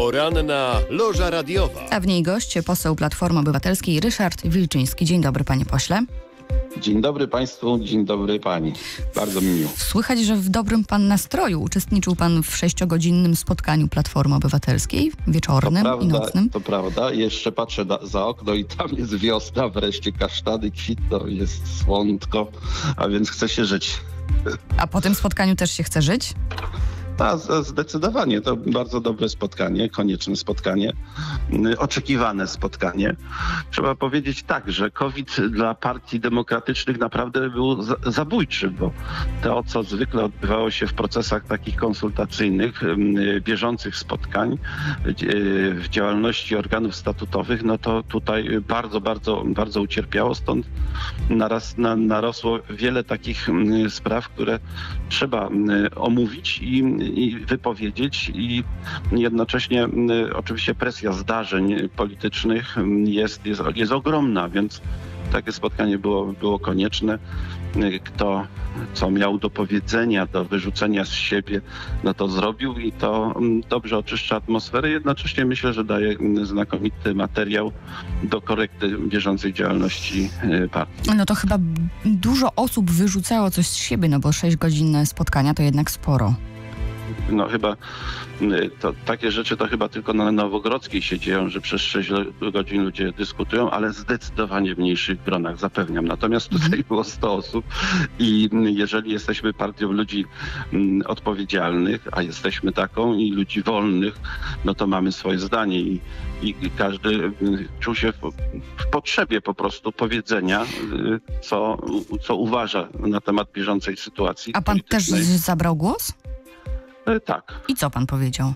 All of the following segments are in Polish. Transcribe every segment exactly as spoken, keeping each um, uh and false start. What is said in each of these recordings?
Poranna Loża Radiowa. A w niej gość, poseł Platformy Obywatelskiej Ryszard Wilczyński. Dzień dobry, panie pośle. Dzień dobry państwu, dzień dobry pani. Bardzo mi miło. Słychać, że w dobrym pan nastroju uczestniczył pan w sześciogodzinnym spotkaniu Platformy Obywatelskiej, wieczornym prawda, i nocnym. To prawda. Jeszcze patrzę da, za okno i tam jest wiosna, wreszcie kasztany kwitną, jest słonko, a więc chce się żyć. A po tym spotkaniu też się chce żyć? A, zdecydowanie. To bardzo dobre spotkanie, konieczne spotkanie, oczekiwane spotkanie. Trzeba powiedzieć tak, że COVID dla partii demokratycznych naprawdę był zabójczy, bo to, co zwykle odbywało się w procesach takich konsultacyjnych, bieżących spotkań, w działalności organów statutowych, no to tutaj bardzo, bardzo, bardzo ucierpiało. Stąd naraz, na, narosło wiele takich spraw, które trzeba omówić i i wypowiedzieć i jednocześnie y, oczywiście presja zdarzeń politycznych jest, jest, jest ogromna, więc takie spotkanie było, było konieczne. Y, kto co miał do powiedzenia, do wyrzucenia z siebie, no to zrobił i to y, dobrze oczyszcza atmosferę. Jednocześnie myślę, że daje y, znakomity materiał do korekty bieżącej działalności y, partii. No to chyba dużo osób wyrzucało coś z siebie, no bo sześciogodzinne spotkania to jednak sporo. No chyba to, takie rzeczy to chyba tylko na Nowogrodzkiej się dzieją, że przez sześć godzin ludzie dyskutują, ale zdecydowanie w mniejszych gronach, zapewniam. Natomiast tutaj było sto osób i jeżeli jesteśmy partią ludzi odpowiedzialnych, a jesteśmy taką, i ludzi wolnych, no to mamy swoje zdanie i, i każdy czuł się w, w potrzebie po prostu powiedzenia, co, co uważa na temat bieżącej sytuacji. A pan też zabrał głos? Tak. I co pan powiedział?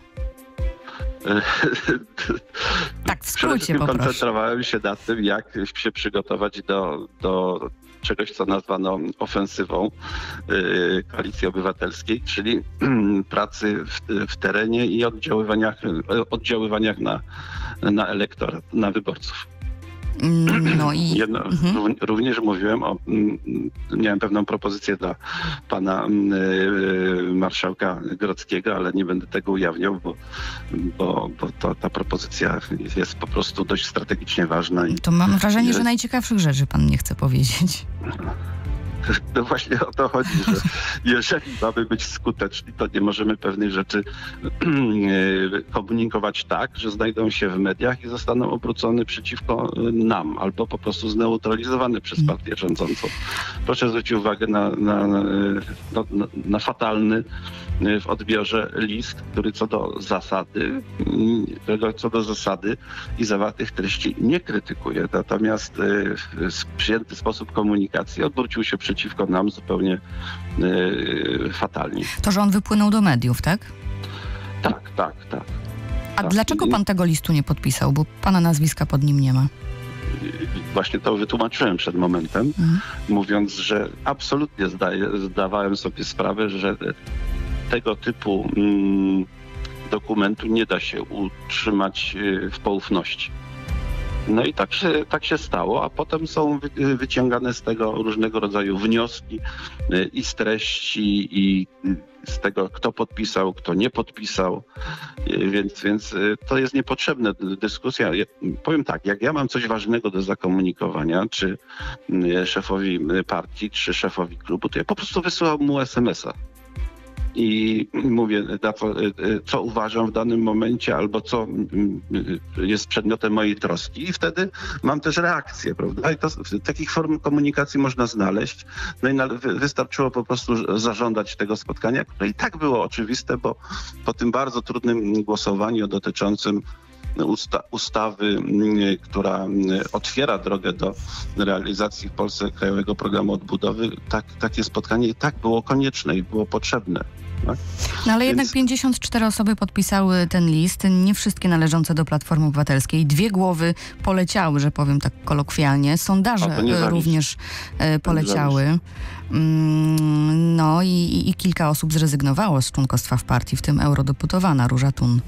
Tak, w skrócie poproszę. Koncentrowałem się nad tym, jak się przygotować do, do czegoś, co nazwano ofensywą yy, Koalicji Obywatelskiej, czyli yy, pracy w, w terenie i oddziaływaniach, oddziaływaniach na, na elektorat, na wyborców. No i... Jedno, mhm. Również mówiłem o, miałem pewną propozycję dla pana y, marszałka Grodzkiego, ale nie będę tego ujawniał, bo, bo, bo to, ta propozycja jest po prostu dość strategicznie ważna. I, to mam wrażenie, że najciekawszych rzeczy pan nie chce powiedzieć. No właśnie o to chodzi, że jeżeli mamy być skuteczni, to nie możemy pewnych rzeczy komunikować tak, że znajdą się w mediach i zostaną obrócone przeciwko nam, albo po prostu zneutralizowane przez partię rządzącą. Proszę zwrócić uwagę na, na, na, na, na fatalny w odbiorze list, który co do zasady, co do zasady i zawartych treści nie krytykuje, natomiast przyjęty sposób komunikacji odwrócił się przeciwko nam zupełnie y, fatalnie. To, że on wypłynął do mediów, tak? Tak, tak, tak. A tak. dlaczego pan tego listu nie podpisał? Bo pana nazwiska pod nim nie ma. Właśnie to wytłumaczyłem przed momentem, mhm. mówiąc, że absolutnie zdaję, zdawałem sobie sprawę, że tego typu mm, dokumentu nie da się utrzymać y, w poufności. No i tak się, tak się stało, a potem są wy, wyciągane z tego różnego rodzaju wnioski y, i z treści, i z tego, kto podpisał, kto nie podpisał, y, więc, więc y, to jest niepotrzebna dyskusja. Ja, powiem tak, jak ja mam coś ważnego do zakomunikowania, czy y, szefowi partii, czy szefowi klubu, to ja po prostu wysyłam mu es em es a. I mówię, co, co uważam w danym momencie, albo co jest przedmiotem mojej troski, i wtedy mam też reakcję, prawda? I to, takich form komunikacji można znaleźć. No i na, wystarczyło po prostu zażądać tego spotkania, które i tak było oczywiste, bo po tym bardzo trudnym głosowaniu dotyczącym Usta- ustawy, która otwiera drogę do realizacji w Polsce Krajowego Programu Odbudowy, tak, takie spotkanie i tak było konieczne i było potrzebne. Tak? No ale Więc... jednak pięćdziesiąt cztery osoby podpisały ten list, nie wszystkie należące do Platformy Obywatelskiej. Dwie głowy poleciały, że powiem tak kolokwialnie. Sondaże również e, poleciały. Mm, no i, i, i kilka osób zrezygnowało z członkostwa w partii, w tym eurodeputowana Róża Thun.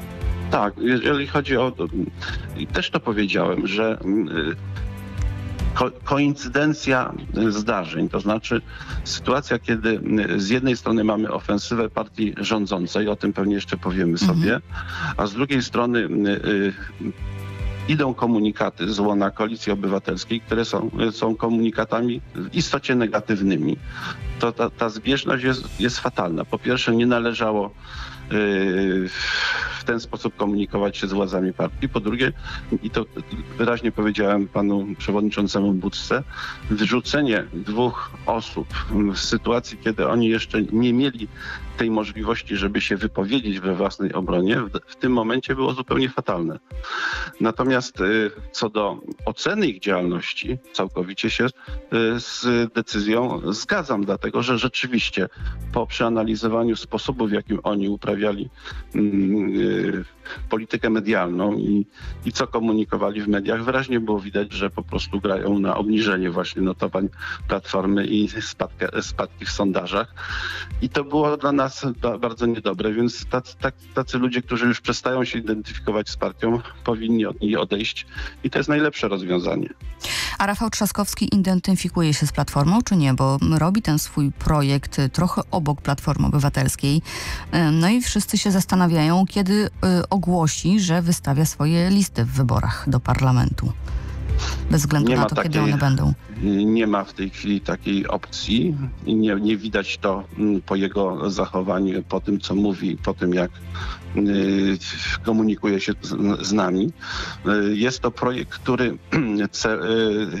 Tak, jeżeli chodzi o... I też to powiedziałem, że ko- koincydencja zdarzeń, to znaczy sytuacja, kiedy z jednej strony mamy ofensywę partii rządzącej, o tym pewnie jeszcze powiemy sobie, mhm. a z drugiej strony y, y, idą komunikaty z łona Koalicji Obywatelskiej, które są, są komunikatami w istocie negatywnymi. To ta, ta zbieżność jest, jest fatalna. Po pierwsze, nie należało yy, w ten sposób komunikować się z władzami partii. Po drugie, i to wyraźnie powiedziałem panu przewodniczącemu Budce, wyrzucenie dwóch osób w sytuacji, kiedy oni jeszcze nie mieli tej możliwości, żeby się wypowiedzieć we własnej obronie, w, w tym momencie było zupełnie fatalne. Natomiast y, co do oceny ich działalności, całkowicie się y, z decyzją zgadzam, dlatego że rzeczywiście po przeanalizowaniu sposobu, w jakim oni uprawiali y, y, politykę medialną i, i co komunikowali w mediach, wyraźnie było widać, że po prostu grają na obniżenie właśnie notowań Platformy i spadki, spadki w sondażach. I to było dla nas bardzo niedobre, więc tacy, tacy ludzie, którzy już przestają się identyfikować z partią, powinni od niej odejść i to jest najlepsze rozwiązanie. A Rafał Trzaskowski identyfikuje się z Platformą, czy nie? Bo robi ten swój projekt trochę obok Platformy Obywatelskiej. No i wszyscy się zastanawiają, kiedy ogłosi, że wystawia swoje listy w wyborach do parlamentu. Bez względu na to, takiej, kiedy one będą. Nie ma w tej chwili takiej opcji. Nie, nie widać to po jego zachowaniu, po tym, co mówi, po tym, jak y, komunikuje się z, z nami. Y, jest to projekt, który ce, y,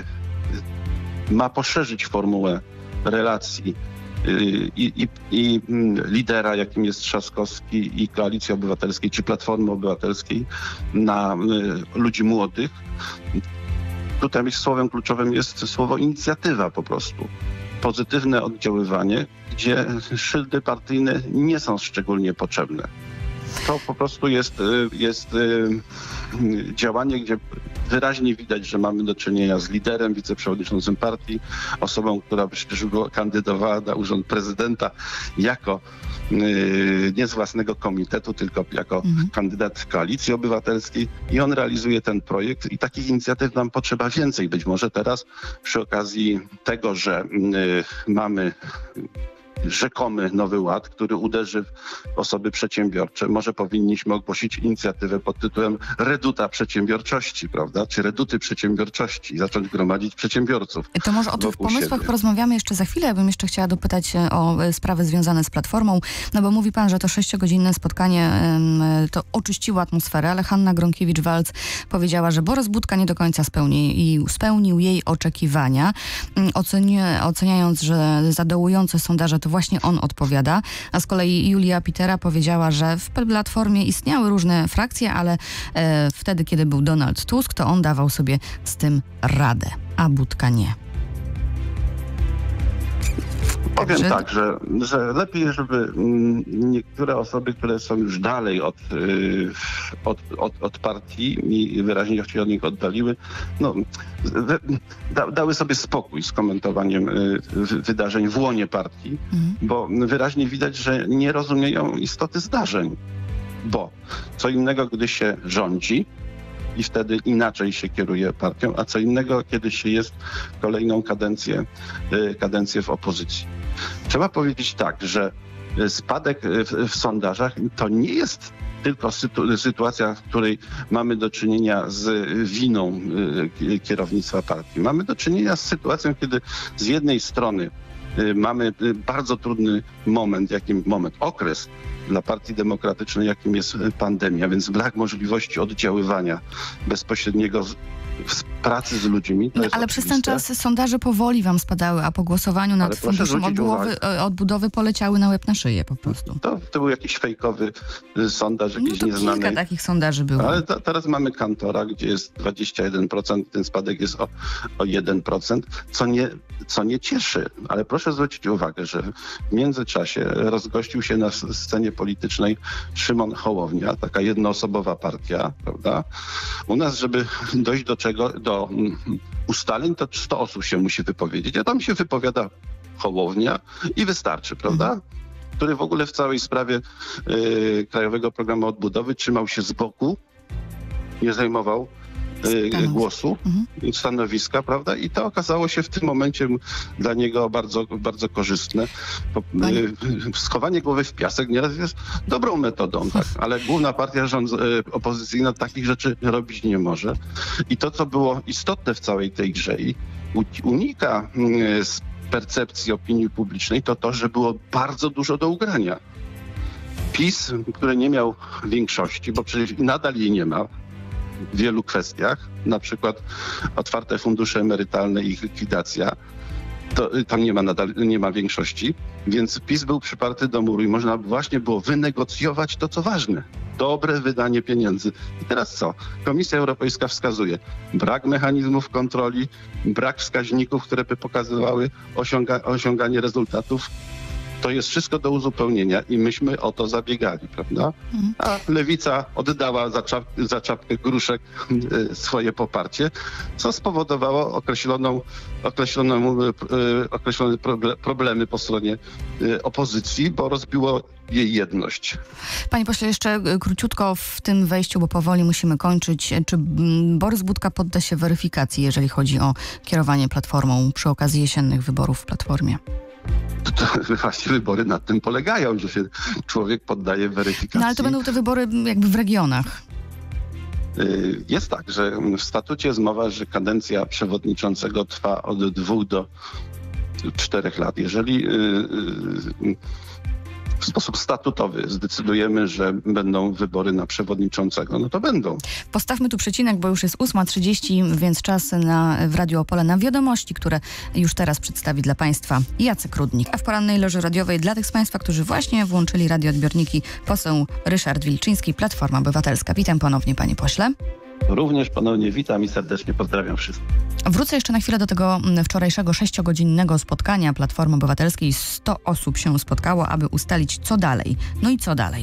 ma poszerzyć formułę relacji I, i, i lidera, jakim jest Trzaskowski, i Koalicji Obywatelskiej, czy Platformy Obywatelskiej na y, ludzi młodych. Tutaj słowem kluczowym jest słowo inicjatywa po prostu. Pozytywne oddziaływanie, gdzie szyldy partyjne nie są szczególnie potrzebne. To po prostu jest, jest działanie, gdzie wyraźnie widać, że mamy do czynienia z liderem, wiceprzewodniczącym partii, osobą, która przecież kandydowała na urząd prezydenta jako nie z własnego komitetu, tylko jako mhm. kandydat Koalicji Obywatelskiej i on realizuje ten projekt i takich inicjatyw nam potrzeba więcej. Być może teraz przy okazji tego, że mamy rzekomy Nowy Ład, który uderzy w osoby przedsiębiorcze. Może powinniśmy ogłosić inicjatywę pod tytułem Reduta Przedsiębiorczości, prawda? Czy Reduty Przedsiębiorczości i zacząć gromadzić przedsiębiorców. To może o tych pomysłach siebie porozmawiamy jeszcze za chwilę. Ja bym jeszcze chciała dopytać o sprawy związane z Platformą, no bo mówi pan, że to sześciogodzinne spotkanie to oczyściło atmosferę, ale Hanna Gronkiewicz-Waltz powiedziała, że Borys Budka nie do końca spełni, spełnił jej oczekiwania, oceni, oceniając, że za dołujące sondaże to właśnie on odpowiada, a z kolei Julia Pitera powiedziała, że w Platformie istniały różne frakcje, ale e, wtedy, kiedy był Donald Tusk, to on dawał sobie z tym radę, a Budka nie. Powiem Także... tak, że, że lepiej, żeby niektóre osoby, które są już dalej od, od, od, od partii i wyraźnie się od nich oddaliły, no, da, dały sobie spokój z komentowaniem wydarzeń w łonie partii, mhm. bo wyraźnie widać, że nie rozumieją istoty zdarzeń. Bo co innego, gdy się rządzi, i wtedy inaczej się kieruje partią, a co innego, kiedy się jest kolejną kadencję, kadencję w opozycji. Trzeba powiedzieć tak, że spadek w, w sondażach to nie jest tylko sytu, sytuacja, w której mamy do czynienia z winą kierownictwa partii. Mamy do czynienia z sytuacją, kiedy z jednej strony mamy bardzo trudny moment, jakim moment, okres dla Partii Demokratycznej, jakim jest pandemia, więc brak możliwości oddziaływania bezpośredniego z, w pracy z ludźmi. To no, jest ale oczywiste. Przez ten czas sondaże powoli wam spadały, a po głosowaniu nad funduszem odbudowy, odbudowy poleciały na łeb na szyję po prostu. To, to był jakiś fejkowy sondaż, jakiś no to nieznany. Kilka takich sondaży było. Ale to, teraz mamy Kantora, gdzie jest dwadzieścia jeden procent, ten spadek jest o, o jeden procent, co nie, co nie cieszy. Ale proszę zwrócić uwagę, że w międzyczasie rozgościł się na scenie politycznej Szymon Hołownia, taka jednoosobowa partia, prawda? U nas, żeby dojść do czego, do ustaleń, to sto osób się musi wypowiedzieć, a tam się wypowiada Hołownia i wystarczy, prawda? Mhm. Który w ogóle w całej sprawie y, Krajowego Programu Odbudowy trzymał się z boku, nie zajmował Stanowisk. głosu, mhm. stanowiska, prawda? I to okazało się w tym momencie dla niego bardzo, bardzo korzystne. Pani... Schowanie głowy w piasek nieraz jest dobrą metodą, tak? Ale główna partia rząd, opozycyjna takich rzeczy robić nie może. I to, co było istotne w całej tej grze i unika z percepcji opinii publicznej, to to, że było bardzo dużo do ugrania. PiS, który nie miał większości, bo przecież nadal jej nie ma w wielu kwestiach, na przykład otwarte fundusze emerytalne i ich likwidacja, to tam nie ma nadal, nie ma większości, więc PiS był przyparty do muru i można właśnie było wynegocjować to, co ważne. Dobre wydanie pieniędzy. I teraz co? Komisja Europejska wskazuje brak mechanizmów kontroli, brak wskaźników, które by pokazywały osiąga, osiąganie rezultatów. To jest wszystko do uzupełnienia i myśmy o to zabiegali, prawda? Mhm. A Lewica oddała za, czap, za czapkę gruszek y, swoje poparcie, co spowodowało określoną, określoną, y, określone problemy po stronie y, opozycji, bo rozbiło jej jedność. Panie pośle, jeszcze króciutko w tym wejściu, bo powoli musimy kończyć. Czy Borys Budka podda się weryfikacji, jeżeli chodzi o kierowanie Platformą przy okazji jesiennych wyborów w Platformie? To, to właśnie wybory nad tym polegają, że się człowiek poddaje weryfikacji. No ale to będą te wybory jakby w regionach. Jest tak, że w statucie jest mowa, że kadencja przewodniczącego trwa od dwóch do czterech lat. Jeżeli w sposób statutowy zdecydujemy, że będą wybory na przewodniczącego, no to będą. Postawmy tu przecinek, bo już jest ósma trzydzieści, więc czas na, w Radiu Opole na wiadomości, które już teraz przedstawi dla Państwa Jacek Rudnik. A w porannej loży radiowej dla tych z Państwa, którzy właśnie włączyli radioodbiorniki, poseł Ryszard Wilczyński, Platforma Obywatelska. Witam ponownie, panie pośle. Również ponownie witam i serdecznie pozdrawiam wszystkich. Wrócę jeszcze na chwilę do tego wczorajszego sześciogodzinnego spotkania Platformy Obywatelskiej. sto osób się spotkało, aby ustalić, co dalej. No i co dalej?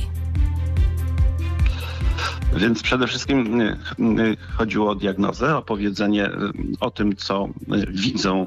Więc przede wszystkim chodziło o diagnozę, o powiedzenie o tym, co widzą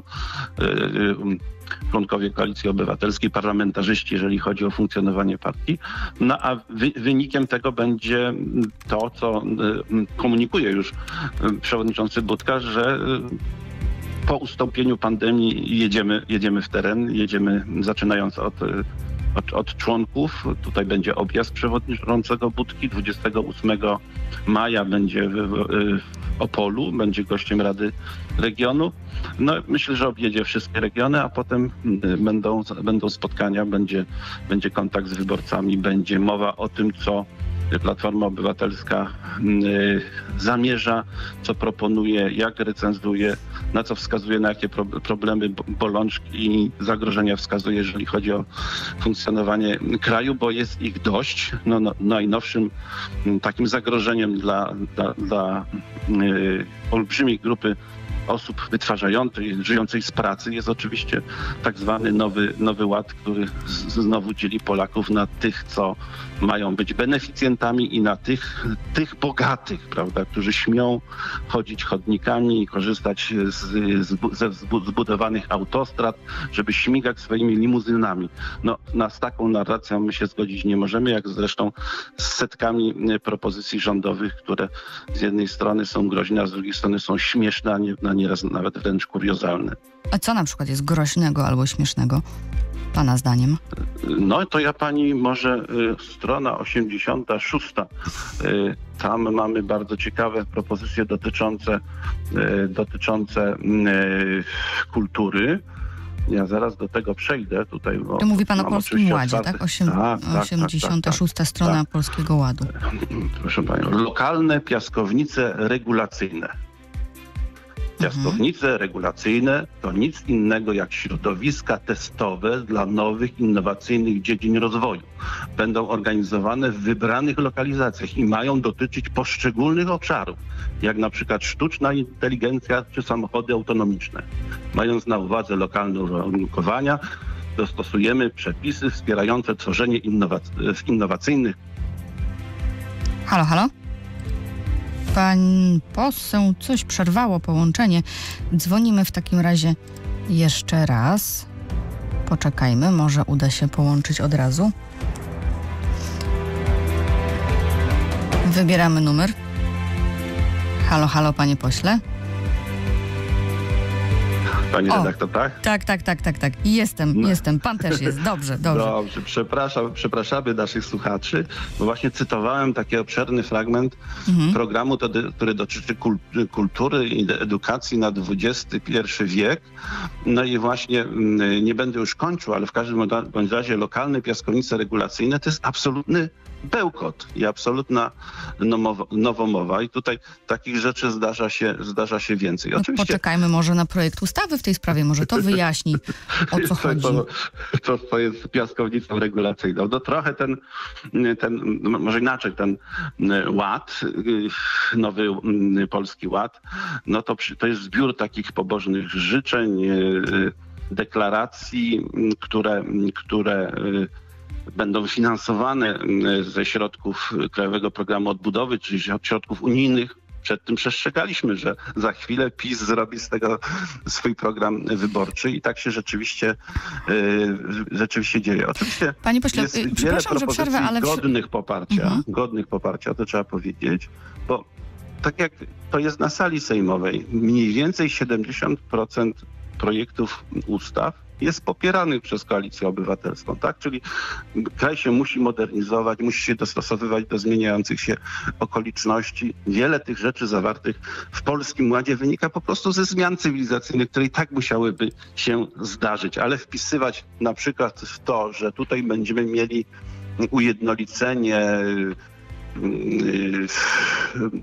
członkowie Koalicji Obywatelskiej, parlamentarzyści, jeżeli chodzi o funkcjonowanie partii. No a wy, wynikiem tego będzie to, co komunikuje już przewodniczący Budka, że po ustąpieniu pandemii jedziemy, jedziemy w teren, jedziemy zaczynając od Od, od członków. Tutaj będzie objazd przewodniczącego Budki. dwudziestego ósmego maja będzie w, w, w Opolu, będzie gościem Rady Regionu. No, myślę, że objedzie wszystkie regiony, a potem będą, będą spotkania, będzie, będzie kontakt z wyborcami, będzie mowa o tym, co Platforma Obywatelska y, zamierza, co proponuje, jak recenzuje, na co wskazuje, na jakie pro, problemy, bolączki i zagrożenia wskazuje, jeżeli chodzi o funkcjonowanie kraju, bo jest ich dość. No, no, najnowszym y, takim zagrożeniem dla, dla, dla y, olbrzymiej grupy osób wytwarzających, żyjących z pracy jest oczywiście tak zwany nowy, nowy ład, który z, znowu dzieli Polaków na tych, co mają być beneficjentami i na tych, tych bogatych, prawda, którzy śmią chodzić chodnikami i korzystać z, z, ze zbudowanych autostrad, żeby śmigać swoimi limuzynami. No, na z taką narracją my się zgodzić nie możemy, jak zresztą z setkami propozycji rządowych, które z jednej strony są groźne, a z drugiej strony są śmieszne, a nie, a nieraz nawet wręcz kuriozalne. A co na przykład jest groźnego albo śmiesznego, pana zdaniem? No to ja pani może y, strona osiemdziesiąta szósta. Y, tam mamy bardzo ciekawe propozycje dotyczące, y, dotyczące y, kultury. Ja zaraz do tego przejdę. Tutaj, to mówi pan o Polskim Ładzie, tak? Osiem, tak, tak osiemdziesiąta szósta tak, strona tak. Polskiego Ładu. Proszę panią. Lokalne piaskownice regulacyjne. Piaskownice mhm. regulacyjne to nic innego jak środowiska testowe dla nowych, innowacyjnych dziedzin rozwoju. Będą organizowane w wybranych lokalizacjach i mają dotyczyć poszczególnych obszarów, jak na przykład sztuczna inteligencja czy samochody autonomiczne. Mając na uwadze lokalne uwarunkowania, dostosujemy przepisy wspierające tworzenie innowac- innowacyjnych. Halo, halo? Pan poseł, coś przerwało połączenie. Dzwonimy w takim razie jeszcze raz. Poczekajmy, może uda się połączyć od razu. Wybieramy numer. Halo, halo, panie pośle. Pani O, redaktor, tak? Tak, tak, tak, tak, tak. Jestem, No. jestem. Pan też jest. Dobrze, dobrze. Dobrze, przepraszam, przepraszamy naszych słuchaczy, bo właśnie cytowałem taki obszerny fragment Mhm. programu, to, który dotyczy kul, kultury i edukacji na dwudziesty pierwszy wiek. No i właśnie mm, nie będę już kończył, ale w każdym bądź razie lokalne piaskownice regulacyjne to jest absolutny bełkot i absolutna nomowa, nowomowa. I tutaj takich rzeczy zdarza się, zdarza się więcej. No, Oczywiście poczekajmy może na projekt ustawy w tej sprawie. Może to wyjaśni, o co to, chodzi. to, to, to jest piaskownicą regulacyjną. No trochę ten, ten, może inaczej, ten ład, nowy Polski Ład, no to, to jest zbiór takich pobożnych życzeń, deklaracji, które, które będą finansowane ze środków Krajowego Programu Odbudowy, czyli środków unijnych. Przed tym przestrzegaliśmy, że za chwilę PiS zrobi z tego swój program wyborczy i tak się rzeczywiście, yy, rzeczywiście dzieje. Oczywiście Panie pośle, jest yy, wiele przepraszam, że przerwę, ale... godnych poparcia, Mhm. godnych poparcia, to trzeba powiedzieć, bo tak jak to jest na sali sejmowej, mniej więcej siedemdziesiąt procent projektów ustaw jest popieranych przez Koalicję Obywatelską, tak? Czyli kraj się musi modernizować, musi się dostosowywać do zmieniających się okoliczności. Wiele tych rzeczy zawartych w Polskim Ładzie wynika po prostu ze zmian cywilizacyjnych, które i tak musiałyby się zdarzyć, ale wpisywać na przykład w to, że tutaj będziemy mieli ujednolicenie yy, yy,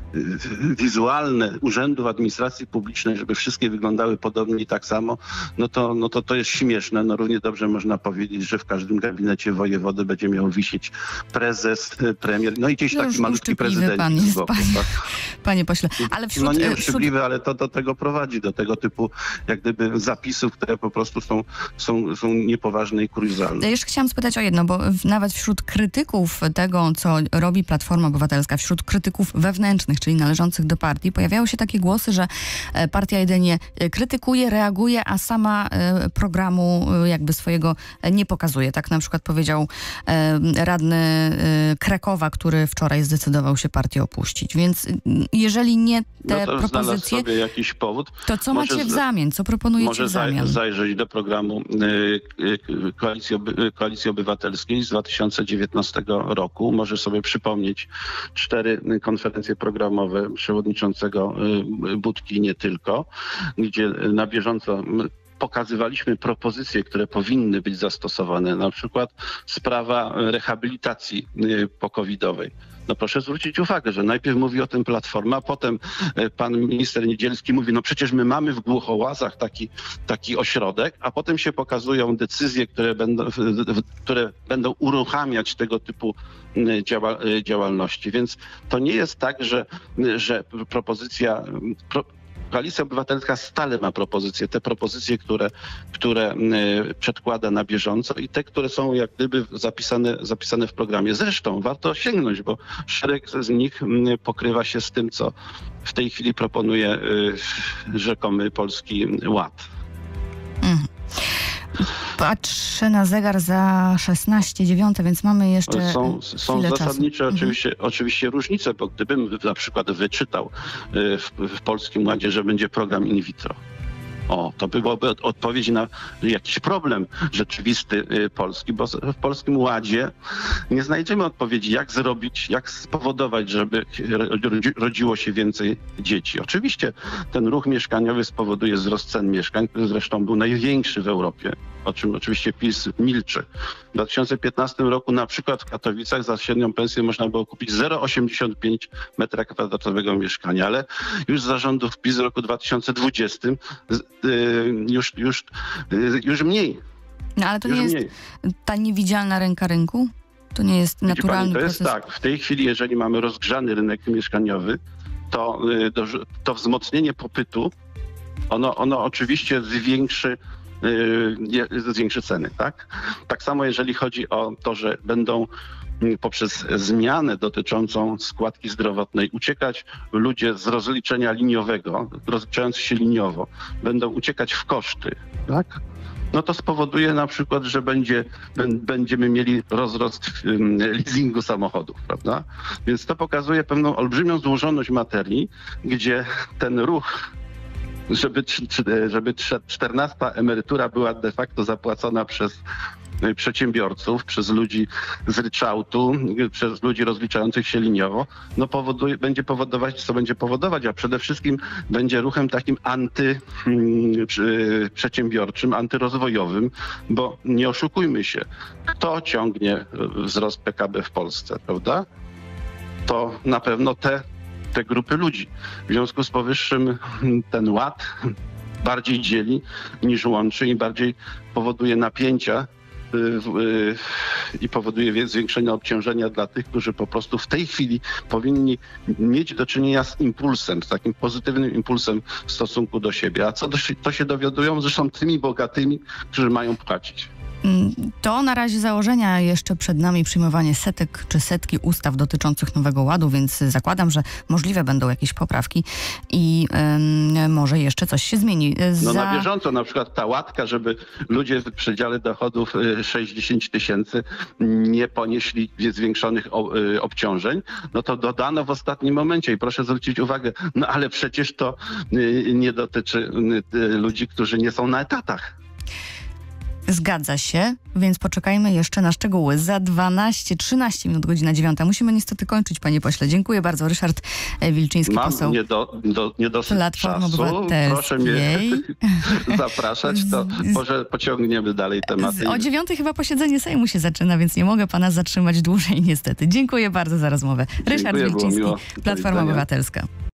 wizualne urzędów administracji publicznej, żeby wszystkie wyglądały podobnie i tak samo, no to, no to to jest śmieszne. No równie dobrze można powiedzieć, że w każdym gabinecie wojewody będzie miał wisieć prezes, premier, no i gdzieś No taki już malutki prezydent. pan jest, boku, panie, tak? panie pośle. Ale wśród, No nie wśród... uszczypliwe, ale to do tego prowadzi, do tego typu jak gdyby zapisów, które po prostu są, są, są niepoważne i kuriozalne. Ja jeszcze chciałam spytać o jedno, bo w, nawet wśród krytyków tego, co robi Platforma Obywatelska, wśród krytyków wewnętrznych, czyli należących do partii, pojawiały się takie głosy, że partia jedynie krytykuje, reaguje, a sama programu jakby swojego nie pokazuje. Tak na przykład powiedział radny Krakowa, który wczoraj zdecydował się partię opuścić. Więc jeżeli nie te no to propozycje, sobie jakiś powód. to co Może macie w z- zamian? Co proponujecie Może w zamian? zajrzeć do programu y, y, Koalicji, Oby- Koalicji Obywatelskiej z dwa tysiące dziewiętnastego roku. Może sobie przypomnieć cztery konferencje programowe przewodniczącego y, Budki i nie tylko, gdzie na bieżąco m, pokazywaliśmy propozycje, które powinny być zastosowane. Na przykład sprawa rehabilitacji y, pokowidowej. No proszę zwrócić uwagę, że najpierw mówi o tym Platforma, potem e, pan minister Niedzielski mówi, no przecież my mamy w Głuchołazach taki, taki ośrodek, a potem się pokazują decyzje, które będą, w- w- które będą uruchamiać tego typu m, działa, e, działalności. Więc to nie jest tak, że, że propozycja... Pro, Koalicja Obywatelska stale ma propozycje, te propozycje, które, które y, przedkłada na bieżąco i te, które są jak gdyby zapisane, zapisane w programie. Zresztą warto sięgnąć, bo szereg z nich y, pokrywa się z tym, co w tej chwili proponuje y, rzekomy Polski Ład. Mhm. Patrzę na zegar za szesnaście dziewiąte, więc mamy jeszcze Są, są chwilę zasadnicze czasu. oczywiście, oczywiście różnice, bo gdybym na przykład wyczytał y, w, w Polskim Ładzie, że będzie program in vitro, o, to byłoby od- odpowiedź na jakiś problem rzeczywisty y, Polski, bo w Polskim Ładzie nie znajdziemy odpowiedzi, jak zrobić, jak spowodować, żeby rodzi- rodziło się więcej dzieci. Oczywiście ten ruch mieszkaniowy spowoduje wzrost cen mieszkań, który zresztą był największy w Europie, o czym oczywiście PiS milczy. W dwa tysiące piętnastym roku na przykład w Katowicach za średnią pensję można było kupić zero przecinek osiemdziesiąt pięć metra kwadratowego mieszkania, ale już za rządów PiS w roku dwa tysiące dwudziestym z- y, już, już, y, już mniej. No ale to Już nie jest mniej. ta niewidzialna ręka rynku? To nie jest Widzi naturalny pani, to jest proces? tak, w tej chwili, jeżeli mamy rozgrzany rynek mieszkaniowy, to, y, to, to wzmocnienie popytu, ono, ono oczywiście zwiększy, y, nie- zwiększy ceny, tak? Tak samo jeżeli chodzi o to, że będą y, poprzez zmianę dotyczącą składki zdrowotnej uciekać ludzie z rozliczenia liniowego, rozliczając się liniowo, będą uciekać w koszty, tak? no to spowoduje na przykład, że będzie, będziemy mieli rozrost leasingu samochodów, prawda? Więc to pokazuje pewną olbrzymią złożoność materii, gdzie ten ruch, żeby, żeby czternasta emerytura była de facto zapłacona przez przedsiębiorców, przez ludzi z ryczałtu, przez ludzi rozliczających się liniowo, no powoduje, będzie powodować, co będzie powodować, a przede wszystkim będzie ruchem takim antyprzedsiębiorczym, antyrozwojowym, bo nie oszukujmy się, kto ciągnie wzrost P K B w Polsce, prawda? To na pewno te, te grupy ludzi. W związku z powyższym ten ład bardziej dzieli niż łączy i bardziej powoduje napięcia i powoduje zwiększenie obciążenia dla tych, którzy po prostu w tej chwili powinni mieć do czynienia z impulsem, z takim pozytywnym impulsem w stosunku do siebie. A co do, to się dowiadują zresztą tymi bogatymi, którzy mają płacić. To na razie założenia, jeszcze przed nami przyjmowanie setek czy setki ustaw dotyczących Nowego Ładu, więc zakładam, że możliwe będą jakieś poprawki i um, może jeszcze coś się zmieni. Za... No na bieżąco na przykład ta łatka, żeby ludzie w przedziale dochodów sześćdziesiąt tysięcy nie ponieśli zwiększonych obciążeń, no to dodano w ostatnim momencie i proszę zwrócić uwagę, no ale przecież to nie dotyczy ludzi, którzy nie są na etatach. Zgadza się, więc poczekajmy jeszcze na szczegóły. Za dwanaście, trzynaście minut, godzina dziewiąta. Musimy niestety kończyć, panie pośle. Dziękuję bardzo. Ryszard Wilczyński, Mam poseł nie do, do, niedosyt Platformy czasu. Obywatelskiej. Proszę mnie zapraszać, to może pociągniemy dalej tematy. O dziewiątej chyba posiedzenie Sejmu się zaczyna, więc nie mogę pana zatrzymać dłużej niestety. Dziękuję bardzo za rozmowę. Ryszard Dziękuję, Wilczyński, miło. Platforma Obywatelska.